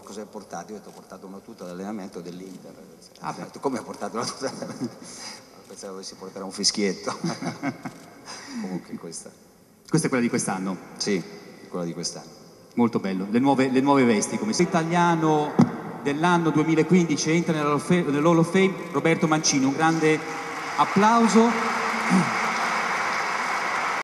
cosa hai portato? Io ho detto, ho portato una tuta d'allenamento dell'Inter. Ha detto, come hai portato una tuta d'allenamento? Pensavo avessi portato un fischietto. Comunque questa. Questa è quella di quest'anno? Sì, quella di quest'anno. Molto bello, le nuove vesti. Come italiano dell'anno 2015 entra nell'Hall of Fame Roberto Mancini, un grande applauso.